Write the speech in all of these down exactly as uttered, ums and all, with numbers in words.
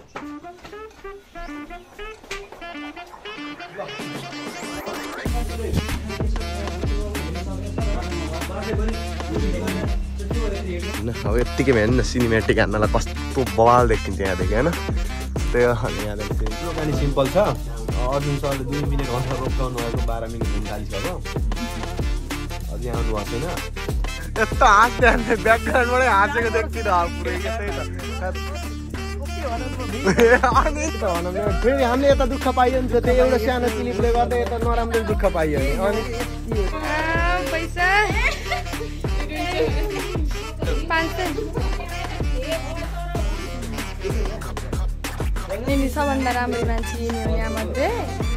अब यत्तिकै हेर्नु न सिनेमेटिक हान्नलाई कस्तो बवाल देखिन्छ यहाँदेखि होइन त्यही हो अनि यहाँदेखि गाडी सिम्पल छ अर्जुन सरले दुई मिनट घन्टा रोक्काउनु भएको बाह्र मिनट हुन थालिसक्यो अझै आउनु भएको छैन यस्तो हाँस्दै हाँस्दै ब्याकग्राउन्डबाटै हाँसेको देखिन पुरै त्यही त फेरि हामीले यता दुःख पाइयो नि त्यो एउटा सानो क्लिपले गर्दा यता नराम्रो दुःख पाइयो नि अनि सबभन्दा राम्रो मान्छे यहाँमध्ये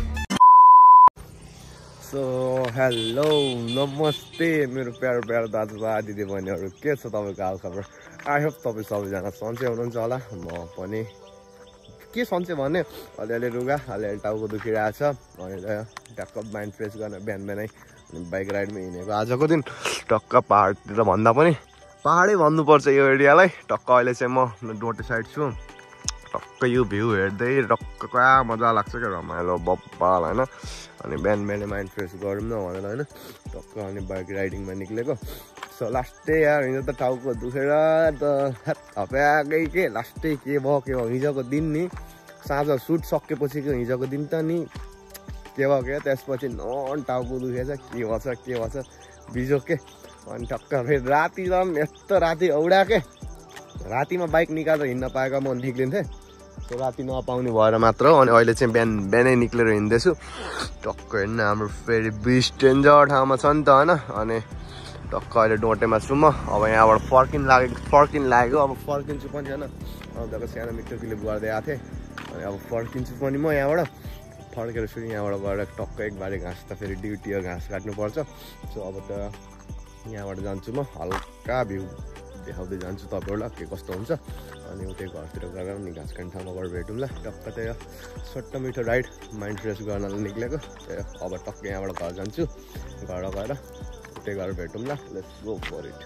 सो हेलो नमस्ते मेरो प्यारो प्यारो दाजुभाइ दिदी बहिनीहरू के छ तपाईँको हालखबर आई होप तपाईँ सबैजना सन्चै हुनुहुन्छ होला म पनि के सन्चै भने अलिअलि रुगा अलिअलि टाउको दुखिरहेछ अनि टक्क माइन्ड फ्रेस गर्न बिहान बिहानै अनि बाइक राइडमा हिँडेको आजको दिन टक्क पाहाडतिर भन्दा पनि पाहाडै भन्नुपर्छ यो एरियालाई टक्क अहिले चाहिँ म डोटे साइड छु टक्क यो भ्यू हेर्दै टक्क क्या मजा लाग्छ क्या रमाइलो बब्बाल होइन अनि बिहान बिहानै माइन्ड फ्रेस गरौँ न भनेर होइन टक्क अनि बाइक राइडिङमा निक्लेको सो लास्टै यार हिजो त टाउको दुखेर त हप्याकै के लास्टै के भयो के भयो हिजोको दिन नि साँझ सुट सकेपछिको हिजोको दिन त नि के भयो के त्यसपछि नन टाउको दुखेछ के भन्छ के भन्छ बिजो के अनि टक्क फेरि राति त यस्तो राति औडा के रातिमा बाइक निकालेर हिँड्न पाएको म निक्लिन्थेँ त्यो राति नपाउने भएर मात्र हो अनि अहिले चाहिँ बिहान बिहानै निक्लेर हिँड्दैछु टक्क हिँड्न हाम्रो फेरि बिच डेन्जर ठाउँमा छ नि त होइन अनि टक्क अहिले डोटेमा छु म अब यहाँबाट फर्किन लागेको फर्किन लागेको अब फर्किन्छु पनि होइन अब सानो मिठो क्लिप गर्दै आएको थिएँ अनि अब फर्किन्छु पनि म यहाँबाट फर्केर फेरि यहाँबाट गएर टक्क एक बारी घाँस त फेरि ड्युटी हो घाँस काट्नुपर्छ सो अब त यहाँबाट जान्छु म हल्का भ्यू देखाउँदै जान्छु तपाईँहरूलाई के कस्तो हुन्छ अनि उतै घरतिर गएर नि घाँस काट्ने ठाउँमा गएर भेटौँ ल टक्क त्यही छोटो मिठो राइड माइन्ड फ्रेस गर्नलाई निक्लेको त्यही अब टक्क यहाँबाट घर जान्छु घर गएर उतै गएर भेटौँ ल लेट्स गो फर इट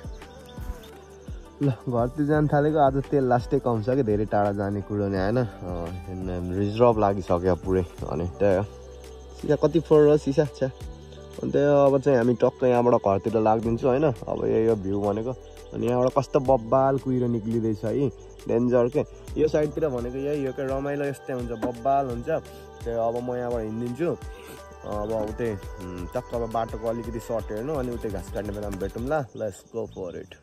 ल घरतिर जानु थालेको आज तेल लास्टै कम छ कि धेरै टाढा जाने कुरो नि होइन रिजर्भ लागिसक्यो पुरै अनि त्यही सिसा कति फ्लोर हो सिसा छ अनि त्यही अब चाहिँ हामी टक्क यहाँबाट घरतिर लाग्दिन्छौँ होइन अब यही हो भ्यू भनेको अनि यहाँबाट कस्तो बब्बाल कुहिरो निक्लिँदैछ है डेन्जर के यो साइडतिर भनेको यही हो क्या रमाइलो यस्तै हुन्छ बब्बाल हुन्छ त्यो अब म यहाँबाट हिँडिदिन्छु अब उतै टक्क अब बाटोको अलिकति सर्ट हेर्नु अनि उतै घाँस काट्ने बेलामा भेटौँ ल लेट्स गो फर इट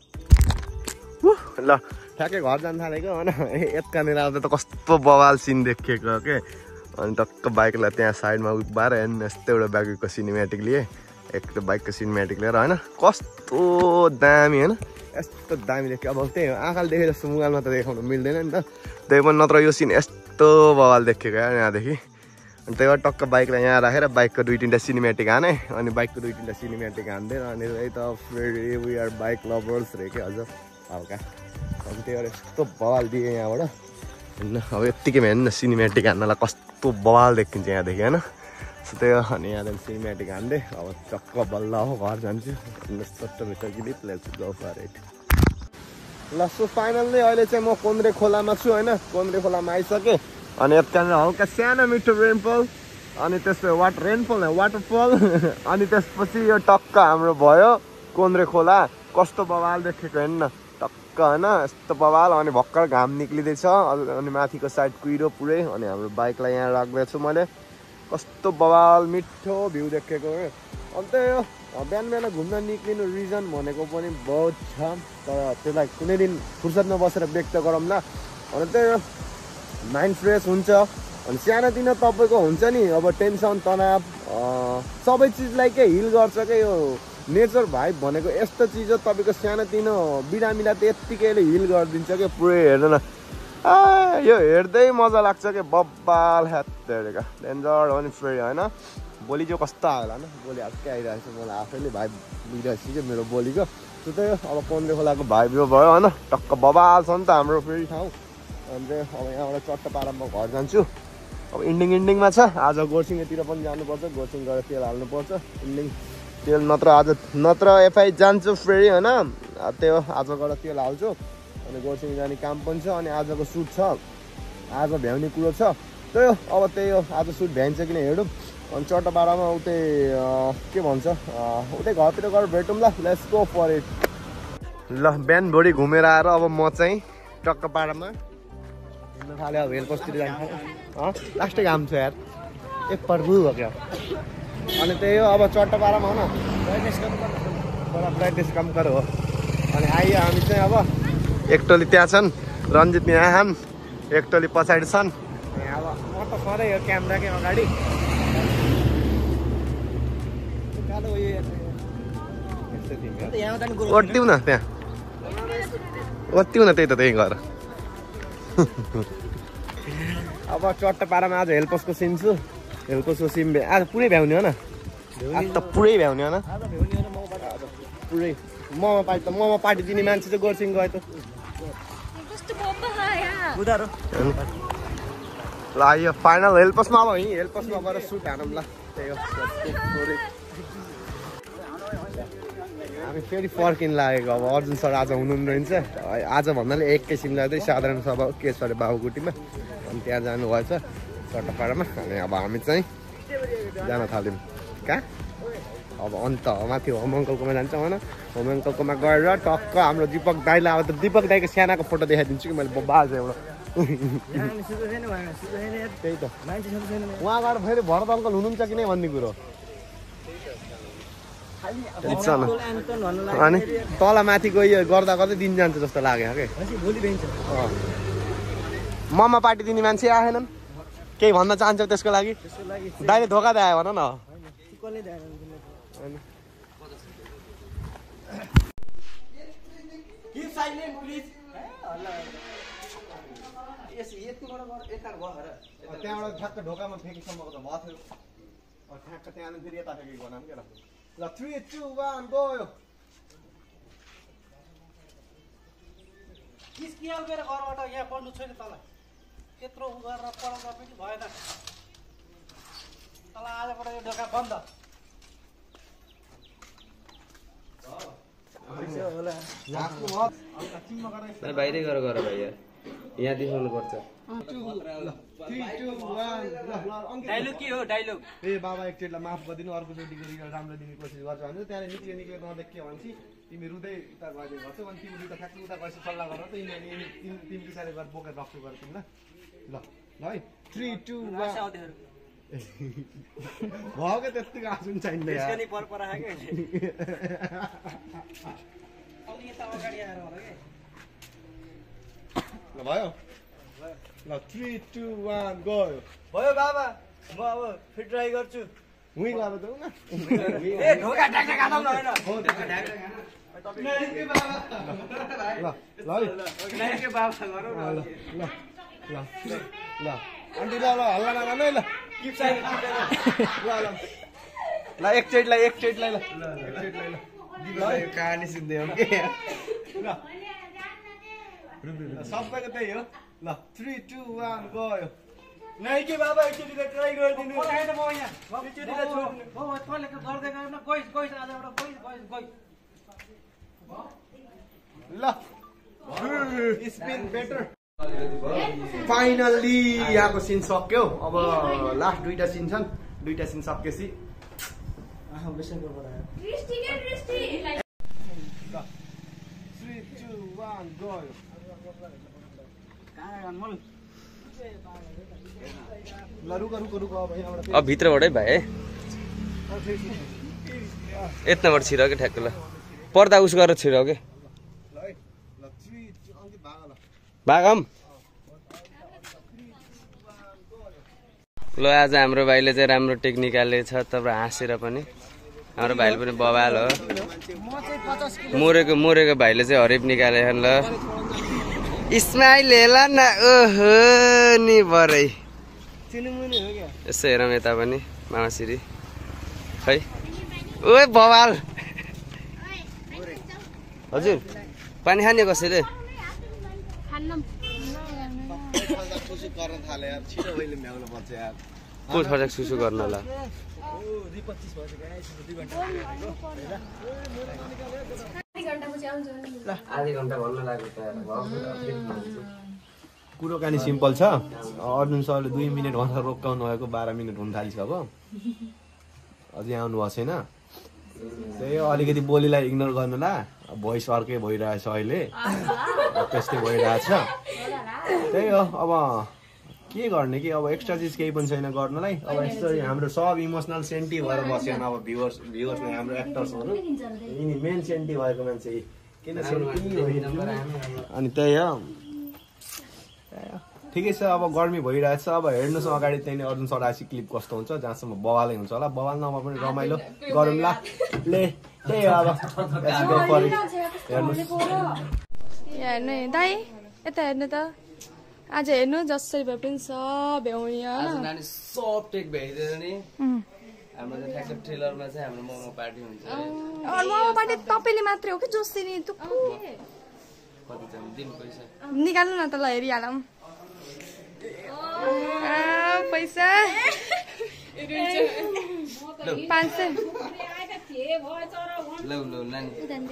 ल ठ्याक्कै घर जानु थालेको होइन यतानिर आउँदा त कस्तो बवाल सिन देखेको के अनि टक्क बाइकलाई त्यहाँ साइडमा उभिएर हेर्नु यस्तो एउटा बाइकको सिनेमेटिक लिएँ एक त बाइकको सिनेमेटिक लिएर होइन कस्तो दामी होइन यस्तो दामी देख्यो अब त्यही हो आँखाले देखे जस्तो मोबाइलमा त देखाउनु मिल्दैन नि त त्यही पनि नत्र यो सिन यस्तो बवाल देखेको यार यहाँदेखि अनि त्यही भएर टक्क बाइकलाई यहाँ राखेर बाइकको दुई तिनवटा सिनेमेटिक हाने अनि बाइकको दुई तिनवटा सिनेमेटिक हान्दै अनि त्यही त फेरि वी आर बाइक लभर्स रे के अझ हल्का अनि त्यही भएर यस्तो बवाल दिएँ यहाँबाट होइन अब यत्तिकै हेर्नु न सिनेमेटिक हान्नलाई कस्तो बवाल देखिन्छ यहाँदेखि होइन सो त्यही हो अनि यहाँदेखि सिनेमेटिक हान्दै अब चक्क बल्ल हो घर जान्छु छोटो मिठो clip let's go for it ल सो फाइनल्ली अहिले चाहिँ म कोन्द्रे खोलामा छु होइन कोन्द्रे खोलामा आइसकेँ अनि यतानिर हल्का सानो मिठो रेनफल अनि त्यसपछि वाटर रेनफल वाटरफल अनि त्यसपछि यो टक्क हाम्रो भयो कोन्द्रे खोला कस्तो बवाल देखेको हेर्नु न टक्क होइन यस्तो बवाल अनि भर्खर घाम निक्लिँदैछ अनि माथिको साइड कुहिरो पुरै अनि हाम्रो बाइकलाई यहाँ राख्दैछु मैले कस्तो बवाल मिठो भ्यू देखेको हो अनि त्यही हो बिहान बिहान घुम्न निक्लिनु रिजन भनेको पनि बहुत छ तर त्यसलाई कुनै दिन फुर्सदमा बसेर व्यक्त गरौँ न अनि त्यही हो माइन्ड फ्रेस हुन्छ अनि सानोतिनो तपाईँको हुन्छ नि अब टेन्सन तनाव सबै चिजलाई के हिल गर्छ क्या यो नेचर भाइब भनेको यस्तो चिज हो तपाईँको सानोतिनो बिरामीलाई त यत्तिकैले हिल गरिदिन्छ क्या पुरै हेर्नु न आ यो हेर्दै मजा लाग्छ क्या बब्बाल हेरेका डेन्जर हो नि फेरि होइन बोली चाहिँ कस्तो आयो होला न बोली अर्कै आइरहेको छ मलाई आफैले भाइब लिइरहेको छु क्या मेरो बोलीको त्यो त अब कोन्द्रे खोलाको भाइब यो भयो होइन टक्क बबाल छ नि त हाम्रो फेरि ठाउँ अनि चाहिँ अब यहाँबाट चट्ट पारा म घर जान्छु अब इन्डिङ इन्डिङमा छ आज गोर्सिङतिर पनि जानुपर्छ गोर्सिङ गएर तेल हाल्नुपर्छ इन्डिङ तेल नत्र आज नत्र एफआई जान्छु फेरि होइन त्यो आज गएर तेल हाल्छु अनि गोर्सिङ जाने काम पनि छ अनि आजको सुट छ आज भ्याउने कुरो छ त्यही हो। अब त्यही हो आज सुट भ्याइन्छ कि नै हेरौँ। अनि चट्टपाडामा उतै के भन्छ उतै घरतिर गएर भेटौँ ल। Let's go for it. ल बिहान भोलि घुमेर आएर अब म चाहिँ टक्कपाडामा हिँड्न थालेँ। अब हेलपोस्टतिर जान्छ लास्टै काम छ यार एक प्रभु हो क्या। अनि त्यही हो अब चट्टपाडामा हो न बडा प्र्याक्टिस काम गरो हो। अनि आइयो हामी चाहिँ अब एक टोली त्यहाँ छन् रन्जित यहाँ छन् एक टोली पछाडि छन्। अब म त सधैँ यो क्यामेराकै अगाडि ओट्यौँ न त्यहाँ ओट्यौँ न त्यही त त्यही गएर। अब चट्टपाडामा आज हेलपोस्टको सिन छु। हेलपोस्टको सिम आज पुरै भ्याउने हो न आज त पुरै भ्याउने हो न पुरै ममा पार्टी त ममा पार्टी दिने मान्छे चाहिँ गोर्सिङ गयो त ल यो फाइनल हेलपोस्टमा अब यहीँ हेलपोस्टमा गएर सुट हानौँ ल। त्यही हो हामी फेरि फर्किन लागेको। अब अर्जुन सर आज हुनुहुन्न रहेछ आज भन्नाले एक किसिम लाग्दै साधारण सभा के सर बाबुकुटीमा अनि त्यहाँ जानुभएछ चट्टपाडामा। अनि अब हामी चाहिँ जान थाल्यौँ कहाँ अब अन्त माथि होम अङ्कलकोमा जान्छ होइन। होम अङ्कलकोमा गएर टक्क हाम्रो दिपक दाईलाई अब त दिपक दाईको सानाको फोटो देखाइदिन्छु कि मैले बाज एउटा त्यही त उहाँ गएर फेरि भरत अङ्कल हुनुहुन्छ कि नै भन्ने कुरो। अनि तल माथि गयो गर्दा गर्दै दिन जान्छ जस्तो लाग्यो कि ममा पार्टी दिने मान्छे आएनन् केही भन्न चाहन्छौ त्यसको लागि दाइले धोका दियो भन न। त्यहाँबाट ठ्याक्क ढोकामा फ्याँकिसम्मको त भयो थियो ठ्याक्क त्यहाँ फेरि यता फ्याँकेको भनौँ क्या ल थ्री टू वान गयो। किसकियाल मेरो घरबाट यहाँ पढ्नु छैन तल त्यत्रो उ गरेर पढाउँदा पनि भएन तल आजबाट यो ढोका बन्द। बाहिरै गएर गर भाइ यहाँ देखाउनु पर्छ। डाइलग के हो डाइलग ए बाबा एकचोटिलाई माफ गरिदिनु अर्कोचोटि राम्रो दिने कोसिस गर्छ भने त्यहाँनिर निक्ले निक्ले नदेख के भन्छ तिमी रुँदै उता गएर गर्छौ अनि तिमी उता ठ्याक्कै उता गएपछि सल्लाह गरेर त यिनीहरू तिमी पछाडि गएर बोकेर रक्छु गरेर तिमीलाई ल ल है थ्री टू वान भयो क्या त्यतिको आँसु पनि चाहिँदैन ल भयो ल थ्री टू वान गयो भयो बाबा म अब फिट ट्राई गर्छु उहीँ गएर जाउँ न ए ढोका ट्याक्ट्याक हालौँ न हैन ल ल नाइके बाबा गरौँ न ल ल ल आन्टी ल ल हल्ला नगर्नु है ल किप साइड ल ल ल एकचोटिलाई एकचोटिलाई ल एकचोटिलाई ल कहानी सुन्दै हो कि ल सबैको त्यही हो ल थ्री टू वान गयो नाइके बाबा एकचोटि ट्राई गरिदिनु पठाएन म यहाँ एकचोटि छोड्नु म तले गर्दै गर्न गइस गइस आजबाट गइस गइस गइस ल इट्स बीन बेटर फाइनल्ली यहाँको सिन सक्यो। अब लास्ट दुईटा सिन छन् दुईटा सिन सकेपछि अब भित्रबाटै भाइ यताबाट छिर कि ठ्याक्क ल पर्दा उस गरेर छिर कि भागम ल आज हाम्रो भाइले चाहिँ राम्रो टेक्निकले छ तपाईँ हाँसेर पनि हाम्रो भाइले पनि बवाल हो मोरेको मोरेको भाइले चाहिँ हरेप निकाले ल इस्माइल हेल न ओहो नि बरै यसो हेरौँ यता पनि मामासिरी खै ओए बवाल हजुर पानी खाने कसैले को ठर्क सुसु गर्न ल आधी घन्टा भन्न लाग्यो कुरोकानी सिम्पल छ। अर्जुन सरले दुई मिनट भन्दा रोक्काउनु भएको बाह्र मिनट हुन थालिसक्यो। अझै आउनु भएको छैन। त्यही हो अलिकति बोलीलाई इग्नोर गर्नुला। भोइस अर्कै भइरहेछ अहिले। त्यस्तै भइरहेछ। त्यही हो अब के गर्ने कि अब एक्स्ट्रा चिज केही पनि छैन गर्नलाई। अब यस्तो हाम्रो सब इमोसनल सेन्टी भएर बस्यो अब भ्युवर्स भ्युवर्सले हाम्रो एक्टर्सहरू यिनी मेन सेन्टी भएको मान्छे किन सेन्टी अनि त्यही हो ठिकै छ। अब गर्मी भइरहेछ। अब हेर्नुहोस् अगाडि त्यहाँनिर अर्जुन सर आएपछि क्लिप कस्तो हुन्छ जहाँसम्म बवालै हुन्छ होला। बवाल नभए पनि रमाइलो गरौँला ले त्यही हो अब हेर्नुहोस् हेर्नु दाइ यता हेर्नु त आज हेर्नु जसरी भए पनि सब भ्याउने नानी सब टेक भ्याइदिएर नि हाम्रो चाहिँ ठ्याक्क ट्रेलरमा चाहिँ हाम्रो मोमो पार्टी हुन्छ मोमो पार्टी तपाईँले मात्रै हो कि जसरी कति चाहिँ दिन पैसा निकाल्नु न त ल हेरिहालौँ पैसा पाँच सय लौ लौ नानी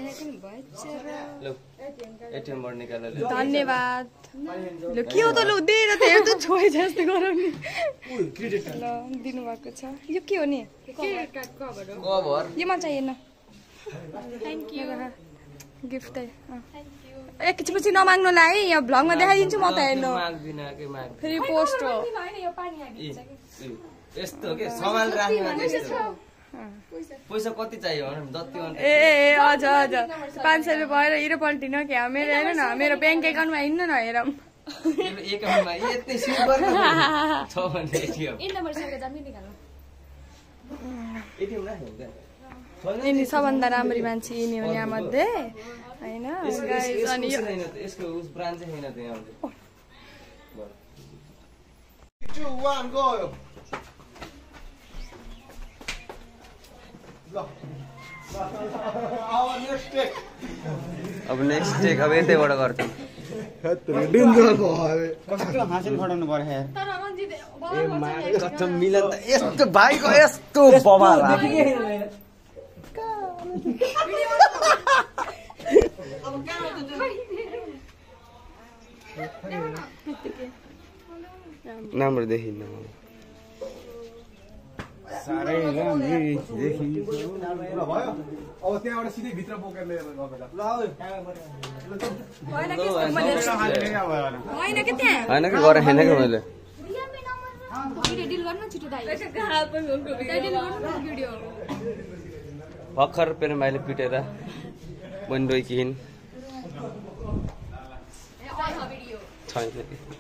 लौ एटिएमबाट निकालेर धन्यवाद ल के हो त लु दिएर त हेर्नु छोइ जस्तो गराउने ल दिनुभएको छ यो के हो नि कभर योमा चाहिएन थ्याङ्क यू गिफ्ट एकछिनपछि नमाग्नुला है यहाँ भ्लगमा देखाइदिन्छु म त हेर्नु फेरि पोस्ट हो यस्तो के सामान राख्ने पैसा कति चाहियो जति ए ए हजुर हजुर पाँच सय रुपियाँ भएर हिरो पल्टिनु क्या मेरो हेर्नु न मेरो ब्याङ्क एकाउन्टमा हिँड्नु न हेरौँ यिनी सबभन्दा राम्री मान्छे यिनी हो यहाँमध्ये होइन अब नेक्स्ट टेक अब यतैबाट गर्छौँ मिलन त यस्तो भाइको यस्तो बवाल राम्रो देखिन्न साह्रै अब त्यहाँबाट सिधै भित्र बोकेर लिएर होइन कि गरेँ होइन कि मैले भर्खर पेरेमाइले पिटेर बन्डोइ किन छैन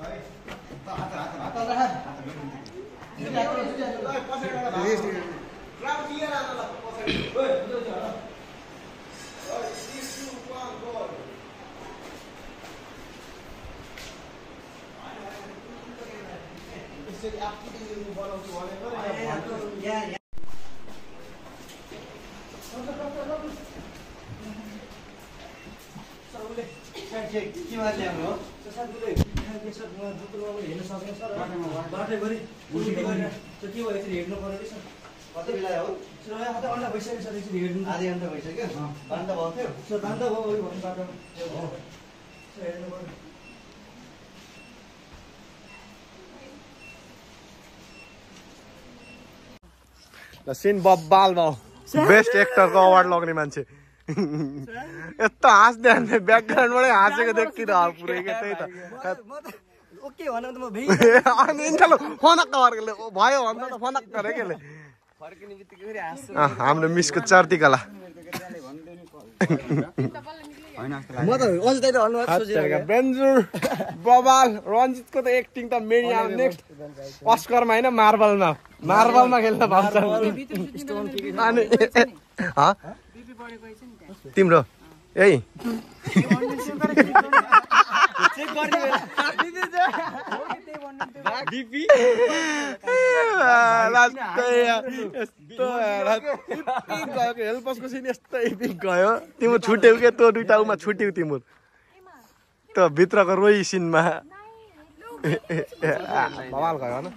बाटैभरि के भयो यसरी हेर्नु पर्यो रहेछ कति बेला हो आधा घन्टा भइसक्यो सर यसरी हेर्नु आधा घन्टा भइसक्यो बान्दा भयो थियो सर बान्दा भयो भन्नु बाटो हो हेर्नु पर्यो ल सिन बब्बाल भयो बेस्ट एक्टरको अवार्ड लग्ने मान्छे यस्तो हाँस्दै हाँस्दै ब्याकग्राउन्डबाटै हाँसेको देखिरह पुरै के त्यही त ओके भन्नु त म भि अनि इन्टरलो फनक्क अर्कोले भयो भन्दा त फनक्क रे केले फर्किने बित्तिकै फेरि हाँस्छ हाम्रो मिसको चर्तिकला म त अझै त अनुहार सोचेको बेन्जुर बबाल रञ्जितको त एक्टिङ त मेरी आम नेक्स्ट अस्करमा हैन मार्बलमा मार्बलमा खेल्न पाउँछ अनि तिम्रो यही हेल्पसको सिन यस्तै पिक गयो तिम्रो छुट्यौ के त्यो दुइटा उमा छुट्यौ तिम्रो त्यो भित्रको रोही सिनमा बवाल गयो होइन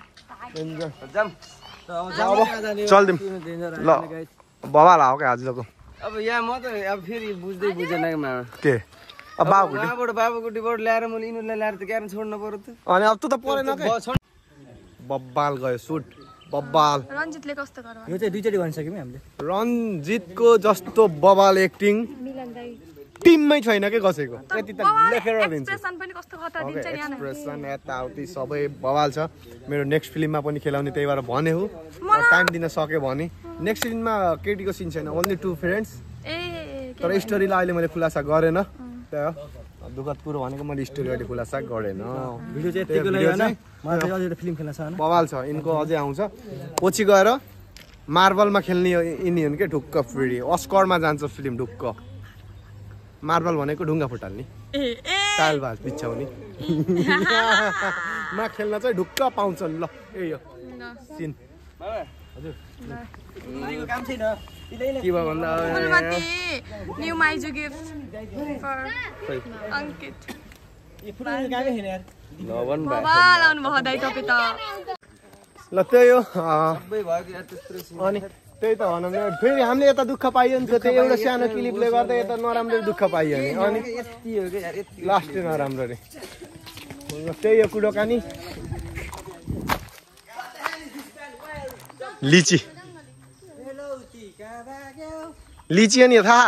चल्दिउँ ल बवाल आऊ क्या आजको अब यहाँ म त अब फेरि बुझ्दै बुझेन कि मामा के अब बाबुकुटी बाबुबाट बाबुकुटीबाट ल्याएर मैले यिनीहरूलाई ल्याएर त क्यारेन छोड्नु पर्यो त अनि अब त त परेन के बब्बाल गयो सुट बब्बाल रञ्जितले कस्तो गर्यो यो चाहिँ दुईचोटि भनिसक्यौँ हामीले रञ्जितको जस्तो बबाल एक्टिङ टिममै छैन के कसैको यति त लेखेर दिन्छ एक्सप्रेसन पनि कस्तो खतरा दिन्छ नि यहाँ एक्सप्रेसन यताउति सबै बवाल छ मेरो नेक्स्ट फिल्ममा पनि खेलाउने त्यही भएर भने हो टाइम दिन सक्यो भने नेक्स्ट फिल्ममा केटीको सिन छैन ओन्ली टु फ्रेन्ड्स ए तर स्टोरीलाई अहिले मैले खुलासा गरेन त्यही हो दुःखद कुरो भनेको मैले स्टोरी अहिले खुलासा गरेन भिडियो चाहिँ यतिको लागि हैन मलाई चाहिँ अझै एउटा फिल्म खेल्न छ हैन बवाल छ यिनको अझै आउँछ पछि गएर मार्बलमा खेल्ने यिनी हुन् के ढुक्क फेरि अस्करमा जान्छ फिल्म ढुक्क मार्बल भनेको ढुङ्गा फुटाल्ने टाइल बाज बिछाउने मा खेल्न चाहिँ ढुक्क पाउँछन् ल ए यो सिन हजुर काम छैन के भयो भन्दा फुलमती न्यू माइजु गिफ्ट फर अंकित यो फुल कामै छैन यार लवन बबाल आउनु भयो दाइ तपाईँ त ल त्यही हो सबै भयो कि यार त्यत्रो अनि त्यही त भनौँ न फेरि हामीले यता दुःख पाइयो नि त त्यो एउटा सानो क्लिपले गर्दा यता नराम्रो दुःख पाइयो नि अनि यति हो कि यार यति लास्टै नराम्रो रे त्यही हो कुरो कानी लिची लिची हो नि थाहा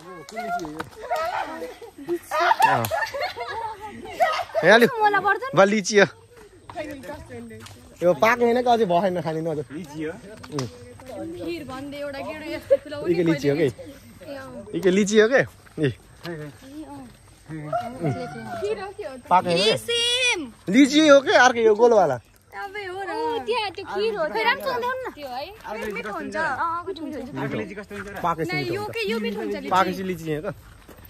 बा लिची हो यो पाक्ने होइन कि अझै भएन खाने न हजुर लिची हो खीर भन्दै एउटा गेडो यस्तो खुलाउने इके लिची हो कि इके लिची हो के ए खीर हो के हो पाक्ने ए सेम लिची हो के अर्को यो गोलवाला अबे हो र त्यहाँ त्यो खीर हो फेरि राम्रो देखाउन न त्यो है मिठो हुन्छ अँ कस्तो मिठो हुन्छ लिची कस्तो हुन्छ र पाकेपछि नै यो के यो मिठो हुन्छ लिची पाकेपछि लिची हो त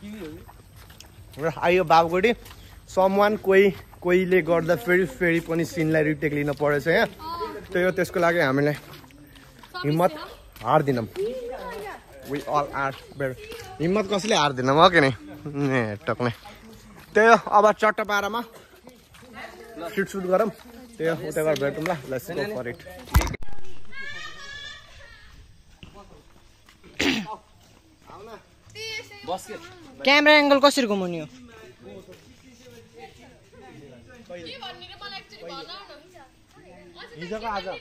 र आयो बाबुकोटी समवान कोही कोहीले गर्दा फेरि फेरि पनि सिनलाई रिटेक लिन परेछ यहाँ त्यही हो त्यसको लागि हामीलाई हिम्मत हार्दिनौँ वी अल आर बेटर हिम्मत कसैले हार्दिनौँ हो कि नै ए टक्ने त्यही हो अब चट्ट पारामा सुट सुट गरौँ त्यही हो उता गएर भेटौँ ल let's go for it camera angle कसरी घुमाउने हो हिजोको आज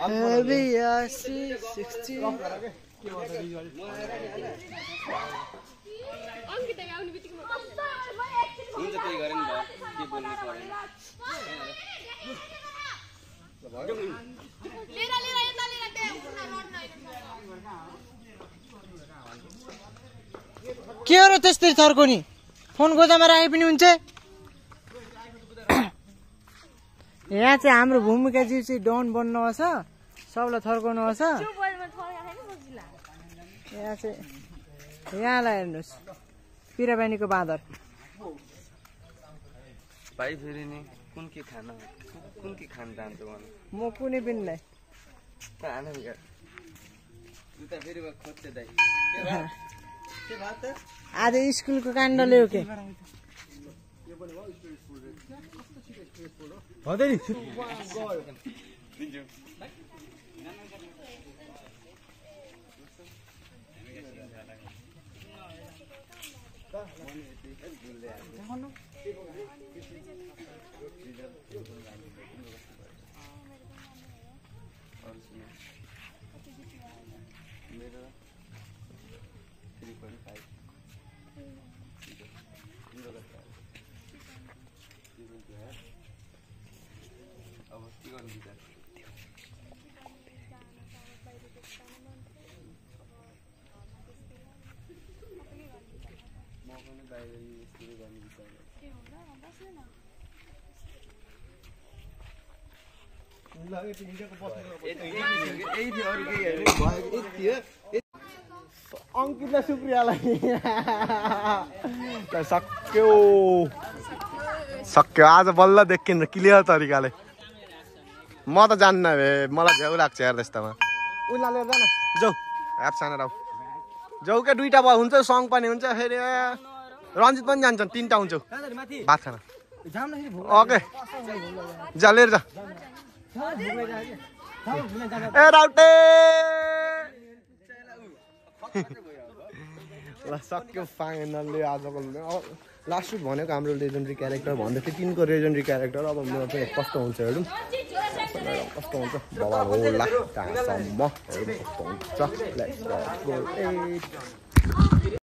हुन्छ त्यही गरे नि भयो के बोल्नु परेन के हो र त्यस्तै थर्को नि फोन गोदामा राखे पनि हुन्छ यहाँ चाहिँ हाम्रो भूमिकाजी चाहिँ डन बन्नु छ सबलाई थर्काउनु छ यहाँ चाहिँ यहाँलाई हेर्नुहोस् पिराबानीको बाँदर भाइ फेरि नि कुन के खाना कुन के खान चाहन्छ भन्नु म कुनै पनि नै खाना नि उता फेरि खोज्छ दाइ आज स्कुलको काण्डले हो के अङ्कितलाई सुप्रियालाई सक्यो सक्यो आज बल्ल देखिन क्लियर तरिकाले म त जान्न भे मलाई झ्याउ लाग्छ यार त्यस्तोमा उसलाई लिएर जान जाऊ हात सानो राउ जाऊ क्या दुइटा भयो हुन्छ सङ पनि हुन्छ फेरि रञ्जित पनि जान्छन् तिनवटा हुन्छ भात खाना ओके जा लिएर जा ए राउटे ल सक्यो फाइनल्ली आजको लास्ट विक भनेको हाम्रो लेजेन्डरी क्यारेक्टर भन्दै थियो तिनको लेजेन्डरी क्यारेक्टर अब मेरो चाहिँ कस्तो हुन्छ हेरौँ कस्तो हुन्छ बाबा होला कहाँसम्म हेरौँ कस्तो हुन्छ लेट्स गो